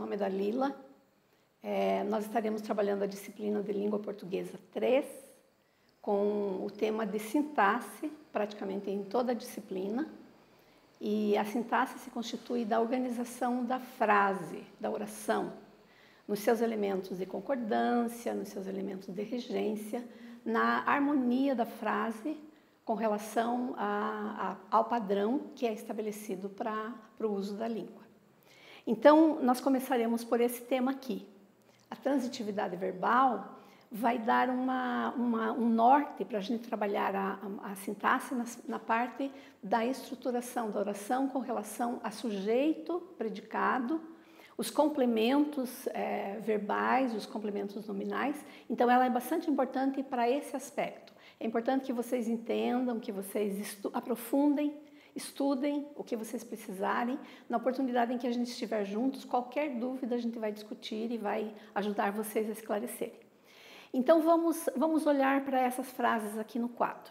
nome é Dalila. Nós estaremos trabalhando a disciplina de Língua Portuguesa 3, com o tema de sintaxe, praticamente em toda a disciplina. E a sintaxe se constitui da organização da frase, da oração, nos seus elementos de concordância, nos seus elementos de regência, na harmonia da frase com relação ao padrão que é estabelecido para o uso da língua. Então, nós começaremos por esse tema aqui. A transitividade verbal vai dar um norte para a gente trabalhar a sintaxe na parte da estruturação da oração com relação a sujeito, predicado, os complementos verbais, os complementos nominais. Então, ela é bastante importante para esse aspecto. É importante que vocês entendam, que vocês aprofundem, estudem o que vocês precisarem. Na oportunidade em que a gente estiver juntos, qualquer dúvida a gente vai discutir e vai ajudar vocês a esclarecerem. Então, vamos olhar para essas frases aqui no quadro.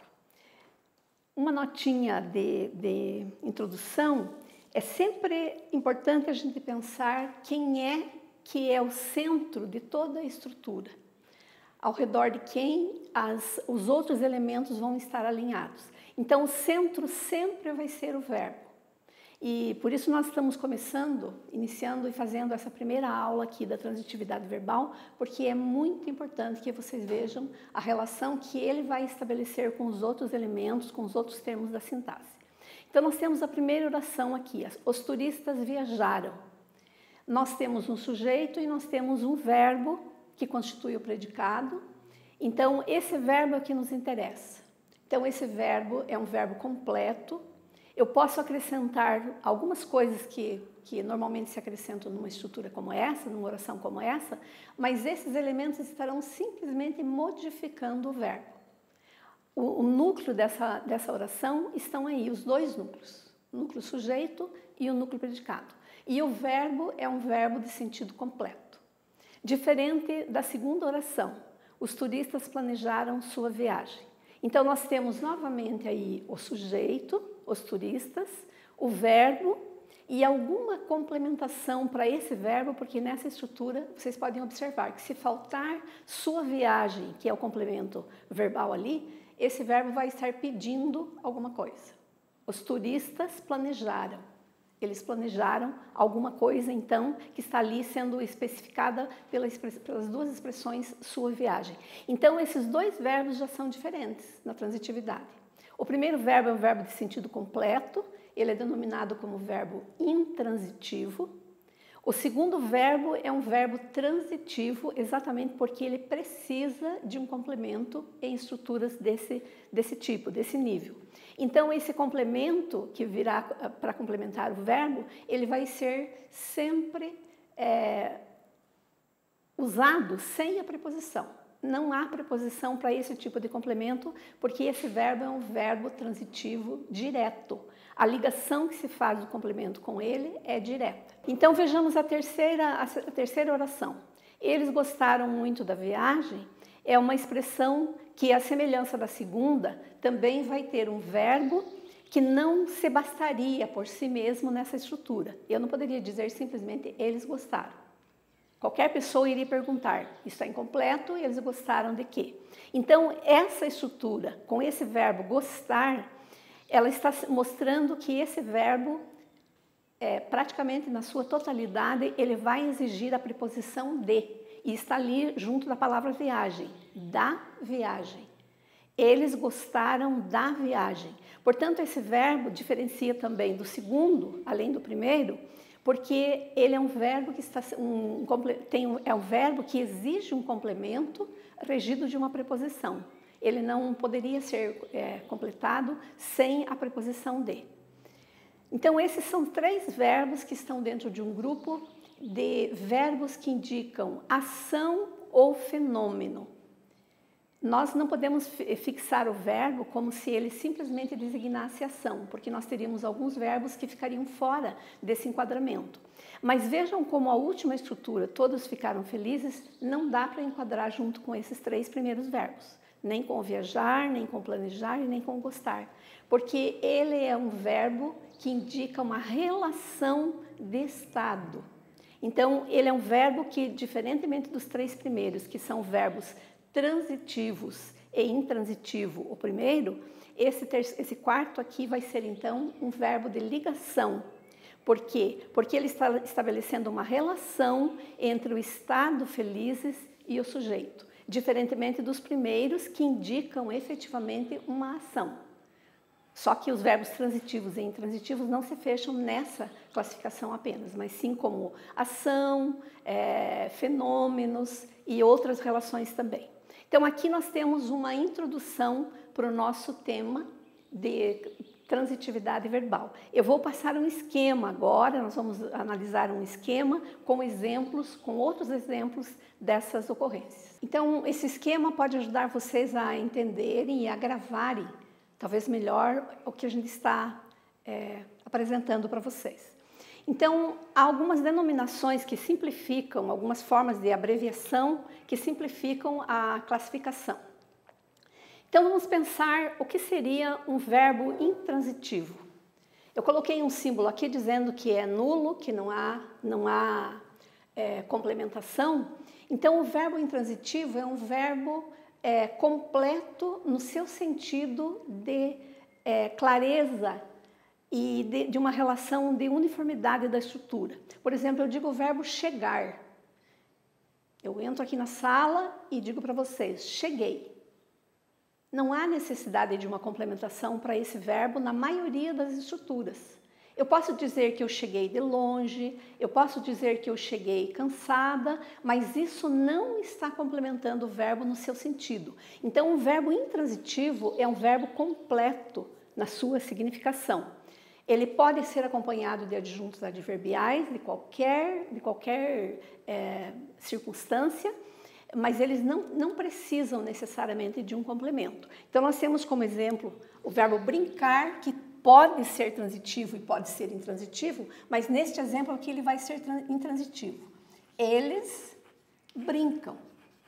Uma notinha de introdução. É sempre importante a gente pensar quem é que é o centro de toda a estrutura. Ao redor de quem os outros elementos vão estar alinhados. Então, o centro sempre vai ser o verbo. E por isso nós estamos iniciando e fazendo essa primeira aula aqui da transitividade verbal, porque é muito importante que vocês vejam a relação que ele vai estabelecer com os outros elementos, com os outros termos da sintaxe. Então, nós temos a primeira oração aqui, os turistas viajaram. Nós temos um sujeito e nós temos um verbo que constitui o predicado. Então, esse verbo é o que nos interessa. Então, esse verbo é um verbo completo. Eu posso acrescentar algumas coisas que normalmente se acrescentam numa estrutura como essa, numa oração como essa, mas esses elementos estarão simplesmente modificando o verbo. O núcleo dessa oração estão aí, os dois núcleos, o núcleo sujeito e o núcleo predicado. E o verbo é um verbo de sentido completo. Diferente da segunda oração, os turistas planejaram sua viagem. Então, nós temos novamente aí o sujeito, os turistas, o verbo e alguma complementação para esse verbo, porque nessa estrutura vocês podem observar que se faltar sua viagem, que é o complemento verbal ali, esse verbo vai estar pedindo alguma coisa. Os turistas planejaram. Eles planejaram alguma coisa, então, que está ali sendo especificada pelas duas expressões sua viagem. Então, esses dois verbos já são diferentes na transitividade. O primeiro verbo é um verbo de sentido completo, ele é denominado como verbo intransitivo. O segundo verbo é um verbo transitivo, exatamente porque ele precisa de um complemento em estruturas desse tipo, desse nível. Então, esse complemento que virá para complementar o verbo, ele vai ser sempre usado sem a preposição. Não há preposição para esse tipo de complemento, porque esse verbo é um verbo transitivo direto. A ligação que se faz do complemento com ele é direta. Então, vejamos a terceira oração. Eles gostaram muito da viagem. É uma expressão que, à semelhança da segunda, também vai ter um verbo que não se bastaria por si mesmo nessa estrutura. Eu não poderia dizer simplesmente eles gostaram. Qualquer pessoa iria perguntar, isso está incompleto e eles gostaram de quê? Então, essa estrutura, com esse verbo gostar, ela está mostrando que esse verbo, praticamente na sua totalidade, ele vai exigir a preposição de, e está ali junto da palavra viagem, da viagem. Eles gostaram da viagem. Portanto, esse verbo diferencia também do segundo, além do primeiro, porque ele é um verbo que é um verbo que exige um complemento regido de uma preposição. Ele não poderia ser completado sem a preposição de. Então, esses são três verbos que estão dentro de um grupo de verbos que indicam ação ou fenômeno. Nós não podemos fixar o verbo como se ele simplesmente designasse ação, porque nós teríamos alguns verbos que ficariam fora desse enquadramento. Mas vejam como a última estrutura, todos ficaram felizes, não dá para enquadrar junto com esses três primeiros verbos. Nem com viajar, nem com planejar e nem com gostar. Porque ele é um verbo que indica uma relação de estado. Então, ele é um verbo que, diferentemente dos 3 primeiros, que são verbos transitivos e intransitivo, o primeiro, esse quarto aqui vai ser, então, um verbo de ligação. Por quê? Porque ele está estabelecendo uma relação entre o estado felizes e o sujeito, diferentemente dos primeiros, que indicam efetivamente uma ação. Só que os verbos transitivos e intransitivos não se fecham nessa classificação apenas, mas sim como ação, fenômenos e outras relações também. Então, aqui nós temos uma introdução para o nosso tema de transitividade verbal. Eu vou passar um esquema agora, nós vamos analisar um esquema com exemplos, com outros exemplos dessas ocorrências. Então, esse esquema pode ajudar vocês a entenderem e a gravarem, talvez melhor, o que a gente está apresentando para vocês. Então, há algumas denominações que simplificam, algumas formas de abreviação que simplificam a classificação. Então, vamos pensar o que seria um verbo intransitivo. Eu coloquei um símbolo aqui dizendo que é nulo, que não há complementação. Então, o verbo intransitivo é um verbo completo no seu sentido de clareza e de uma relação de uniformidade da estrutura. Por exemplo, eu digo o verbo chegar. Eu entro aqui na sala e digo para vocês, cheguei. Não há necessidade de uma complementação para esse verbo na maioria das estruturas. Eu posso dizer que eu cheguei de longe, eu posso dizer que eu cheguei cansada, mas isso não está complementando o verbo no seu sentido. Então, o verbo intransitivo é um verbo completo na sua significação. Ele pode ser acompanhado de adjuntos adverbiais de qualquer circunstância, mas eles não precisam necessariamente de um complemento. Então, nós temos como exemplo o verbo brincar, que pode ser transitivo e pode ser intransitivo, mas neste exemplo aqui ele vai ser intransitivo. Eles brincam.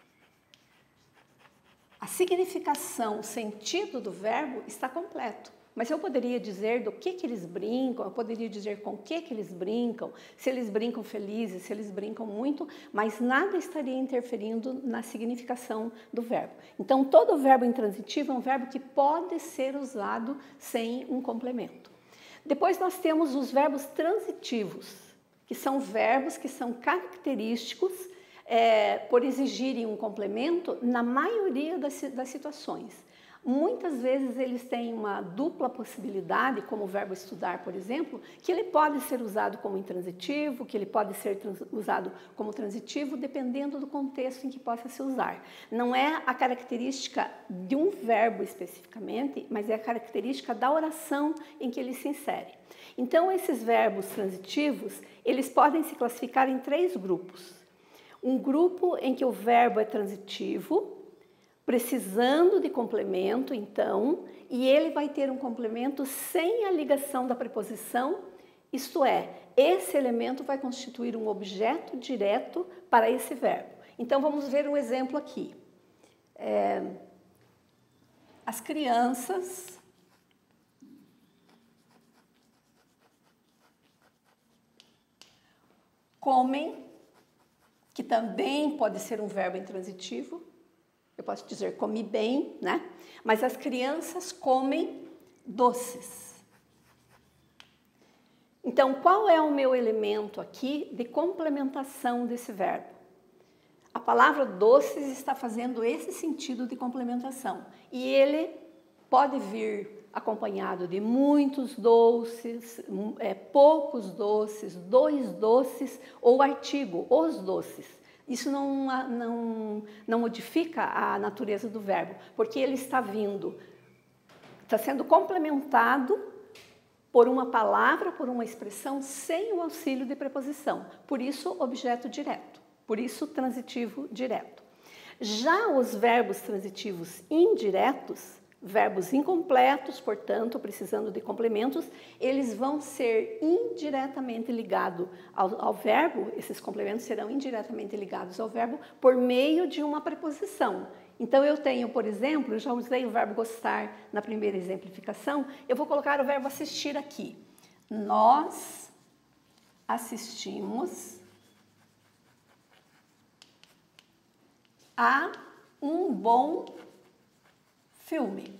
A significação, o sentido do verbo está completo. Mas eu poderia dizer do que eles brincam, eu poderia dizer com o que eles brincam, se eles brincam felizes, se eles brincam muito, mas nada estaria interferindo na significação do verbo. Então, todo verbo intransitivo é um verbo que pode ser usado sem um complemento. Depois nós temos os verbos transitivos, que são verbos que são característicos por exigirem um complemento na maioria das situações. Muitas vezes eles têm uma dupla possibilidade, como o verbo estudar, por exemplo, que ele pode ser usado como intransitivo, que ele pode ser usado como transitivo, dependendo do contexto em que possa se usar. Não é a característica de um verbo especificamente, mas é a característica da oração em que ele se insere. Então, esses verbos transitivos, eles podem se classificar em 3 grupos. Um grupo em que o verbo é transitivo, precisando de complemento, então, e ele vai ter um complemento sem a ligação da preposição, isto é, esse elemento vai constituir um objeto direto para esse verbo. Então, vamos ver um exemplo aqui. As crianças comem, que também pode ser um verbo intransitivo. Eu posso dizer comi bem, né? Mas as crianças comem doces. Então, qual é o meu elemento aqui de complementação desse verbo? A palavra doces está fazendo esse sentido de complementação. E ele pode vir acompanhado de muitos doces, poucos doces, 2 doces ou artigo, os doces. Isso não modifica a natureza do verbo, porque ele está sendo complementado por uma palavra, por uma expressão, sem o auxílio de preposição. Por isso, objeto direto. Por isso, transitivo direto. Já os verbos transitivos indiretos, verbos incompletos, portanto, precisando de complementos, eles vão ser indiretamente ligados ao verbo, esses complementos serão indiretamente ligados ao verbo por meio de uma preposição. Então, eu tenho, por exemplo, eu já usei o verbo gostar na primeira exemplificação, eu vou colocar o verbo assistir aqui. Nós assistimos a um bom filme.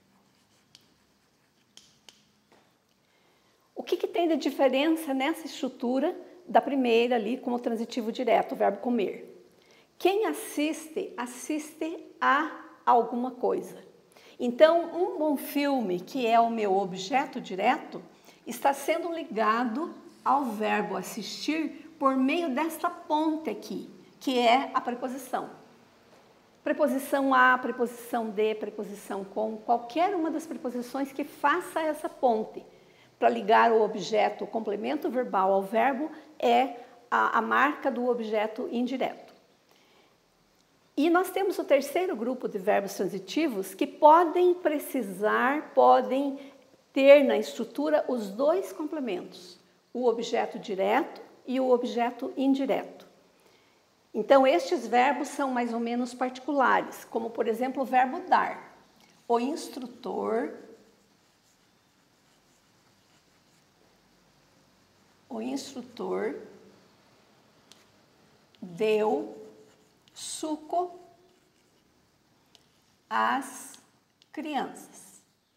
O que tem de diferença nessa estrutura da primeira ali como transitivo direto, o verbo comer? Quem assiste, assiste a alguma coisa. Então, um bom filme, que é o meu objeto direto, está sendo ligado ao verbo assistir por meio desta ponte aqui, que é a preposição. Preposição a, preposição de, preposição com, qualquer uma das preposições que faça essa ponte para ligar o objeto, o complemento verbal ao verbo, é a marca do objeto indireto. E nós temos o terceiro grupo de verbos transitivos que podem precisar, podem ter na estrutura os dois complementos, o objeto direto e o objeto indireto. Então, estes verbos são mais ou menos particulares, como, por exemplo, o verbo dar. O instrutor deu suco às crianças.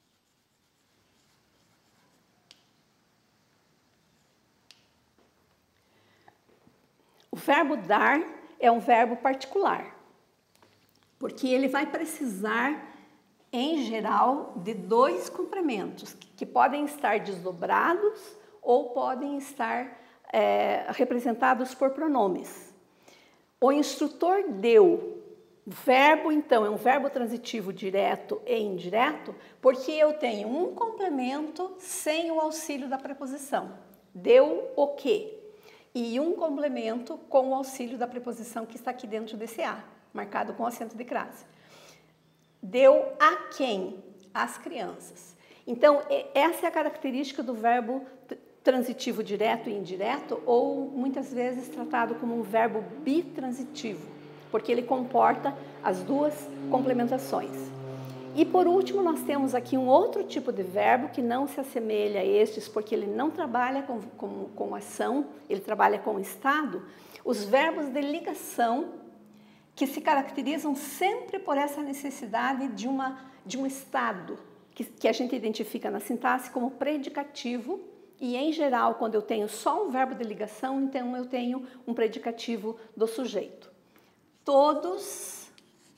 O verbo dar é um verbo particular, porque ele vai precisar, em geral, de dois complementos, que podem estar desdobrados ou podem estar representados por pronomes. O instrutor deu. O verbo, então, é um verbo transitivo direto e indireto, porque eu tenho um complemento sem o auxílio da preposição. Deu o quê? E um complemento com o auxílio da preposição que está aqui dentro desse A, marcado com acento de crase. Deu a quem? Às crianças. Então, essa é a característica do verbo transitivo direto e indireto, ou muitas vezes tratado como um verbo bitransitivo, porque ele comporta as duas complementações. E por último, nós temos aqui um outro tipo de verbo que não se assemelha a estes, porque ele não trabalha com ação, ele trabalha com estado, os verbos de ligação, que se caracterizam sempre por essa necessidade de um estado, que a gente identifica na sintaxe como predicativo, e, em geral, quando eu tenho só um verbo de ligação, então eu tenho um predicativo do sujeito. Todos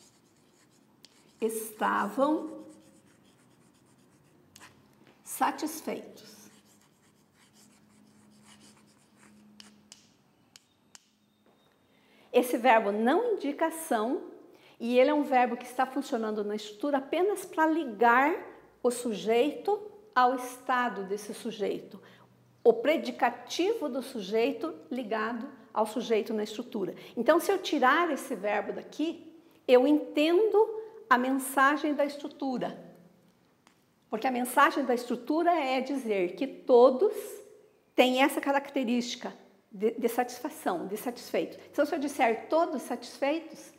estavam satisfeitos. Esse verbo não indica ação e ele é um verbo que está funcionando na estrutura apenas para ligar o sujeito ao estado desse sujeito. O predicativo do sujeito ligado ao sujeito na estrutura. Então, se eu tirar esse verbo daqui, eu entendo a mensagem da estrutura. Porque a mensagem da estrutura é dizer que todos têm essa característica de satisfação, de satisfeito. Então, se eu disser todos satisfeitos,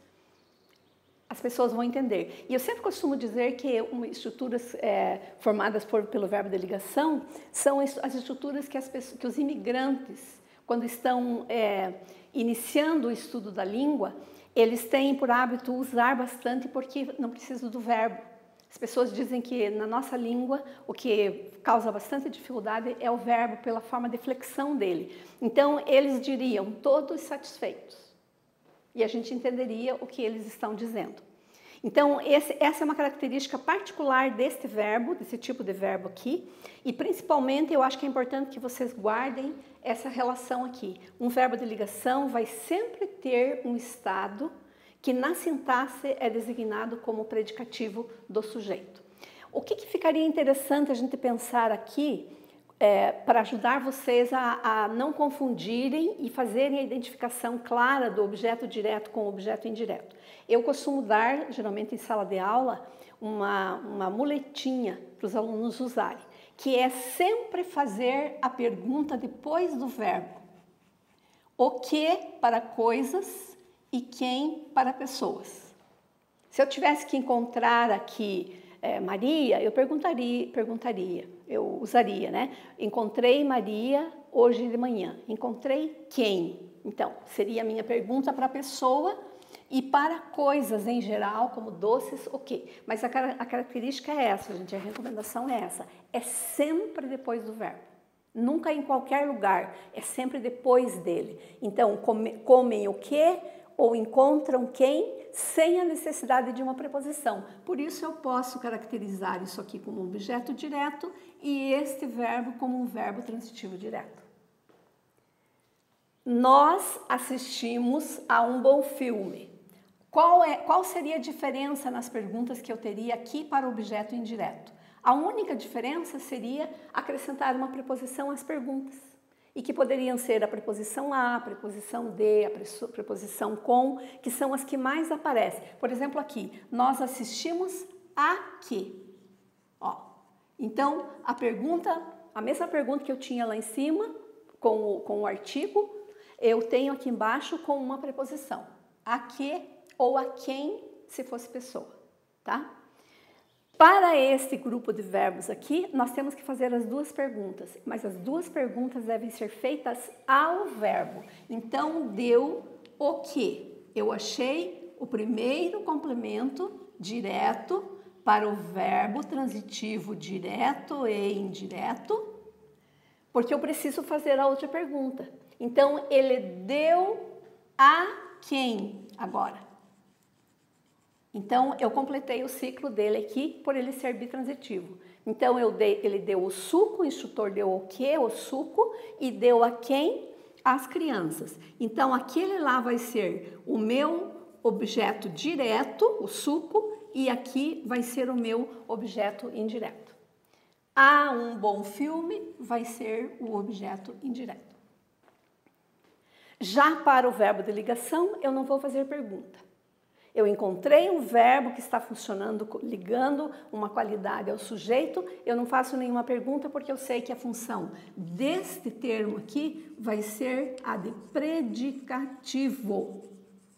as pessoas vão entender. E eu sempre costumo dizer que estruturas formadas pelo verbo de ligação são as estruturas que os imigrantes, quando estão iniciando o estudo da língua, eles têm por hábito usar bastante porque não precisam do verbo. As pessoas dizem que na nossa língua o que causa bastante dificuldade é o verbo pela forma de flexão dele. Então, eles diriam todos satisfeitos. E a gente entenderia o que eles estão dizendo. Então, essa é uma característica particular deste verbo, desse tipo de verbo aqui, e principalmente eu acho que é importante que vocês guardem essa relação aqui. Um verbo de ligação vai sempre ter um estado que na sintaxe é designado como predicativo do sujeito. O que ficaria interessante a gente pensar aqui para ajudar vocês a não confundirem e fazerem a identificação clara do objeto direto com o objeto indireto. Eu costumo dar, geralmente em sala de aula, uma muletinha para os alunos usarem, que é sempre fazer a pergunta depois do verbo. O que para coisas e quem para pessoas. Se eu tivesse que encontrar aqui Maria, eu eu usaria, né? Encontrei Maria hoje de manhã. Encontrei quem? Então, seria a minha pergunta para a pessoa E para coisas em geral, como doces, ok. Mas a característica é essa, gente, a recomendação é essa. É sempre depois do verbo. Nunca em qualquer lugar, é sempre depois dele. Então, comem o quê? Ou encontram quem? Sem a necessidade de uma preposição. Por isso eu posso caracterizar isso aqui como um objeto direto e este verbo como um verbo transitivo direto. Nós assistimos a um bom filme. Qual seria a diferença nas perguntas que eu teria aqui para o objeto indireto? A única diferença seria acrescentar uma preposição às perguntas. E que poderiam ser a preposição a, a preposição de, a preposição com, que são as que mais aparecem. Por exemplo, aqui, nós assistimos a quê? Ó, então, a mesma pergunta que eu tinha lá em cima, com o artigo, eu tenho aqui embaixo com uma preposição. A que ou a quem, se fosse pessoa, tá? Para este grupo de verbos aqui, nós temos que fazer as duas perguntas, mas as duas perguntas devem ser feitas ao verbo. Então, deu o quê? Eu achei o primeiro complemento direto para o verbo transitivo direto e indireto, porque eu preciso fazer a outra pergunta. Então, ele deu a quem agora? Então, eu completei o ciclo dele aqui por ele ser bitransitivo. Então, ele deu o suco, o instrutor deu o quê? O suco, e deu a quem? As crianças. Então, aquele lá vai ser o meu objeto direto, o suco, e aqui vai ser o meu objeto indireto. A um bom filme vai ser o objeto indireto. Já para o verbo de ligação, eu não vou fazer pergunta. Eu encontrei um verbo que está funcionando, ligando uma qualidade ao sujeito, eu não faço nenhuma pergunta porque eu sei que a função deste termo aqui vai ser a de predicativo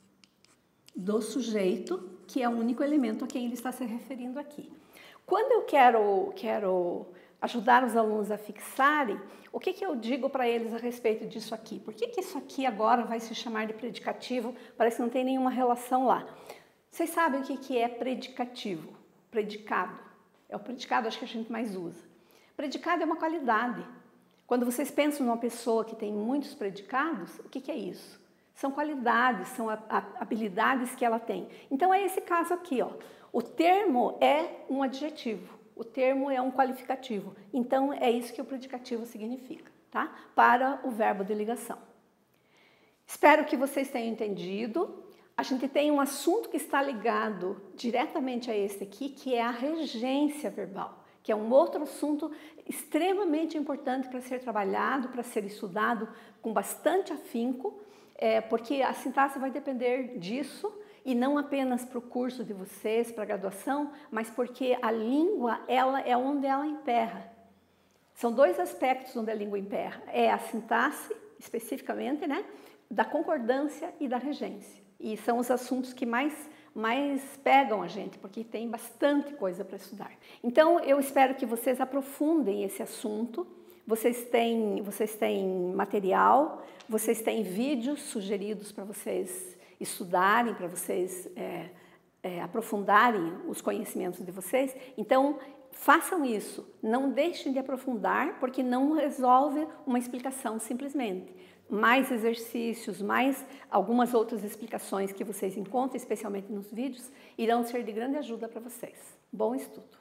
do sujeito, que é o único elemento a quem ele está se referindo aqui. Quando eu quero ajudar os alunos a fixarem, o que eu digo para eles a respeito disso aqui? Por que isso aqui agora vai se chamar de predicativo? Parece que não tem nenhuma relação lá. Vocês sabem o que é predicativo? Predicado. É o predicado, acho que a gente mais usa. Predicado é uma qualidade. Quando vocês pensam numa pessoa que tem muitos predicados, o que é isso? São qualidades, são habilidades que ela tem. Então é esse caso aqui, ó. O termo é um adjetivo. O termo é um qualificativo, então é isso que o predicativo significa, tá? Para o verbo de ligação. Espero que vocês tenham entendido. A gente tem um assunto que está ligado diretamente a esse aqui, que é a regência verbal, que é um outro assunto extremamente importante para ser trabalhado, para ser estudado com bastante afinco, porque a sintaxe vai depender disso, e não apenas para o curso de vocês, para a graduação, mas porque a língua, ela é onde ela emperra. São dois aspectos onde a língua emperra. É a sintaxe, especificamente, né, da concordância e da regência. E são os assuntos que mais pegam a gente, porque tem bastante coisa para estudar. Então, eu espero que vocês aprofundem esse assunto. Vocês têm material, vocês têm vídeos sugeridos para vocês estudarem, para vocês aprofundarem os conhecimentos de vocês. Então, façam isso. Não deixem de aprofundar, porque não resolve uma explicação simplesmente. Mais exercícios, mais algumas outras explicações que vocês encontram, especialmente nos vídeos, irão ser de grande ajuda para vocês. Bom estudo!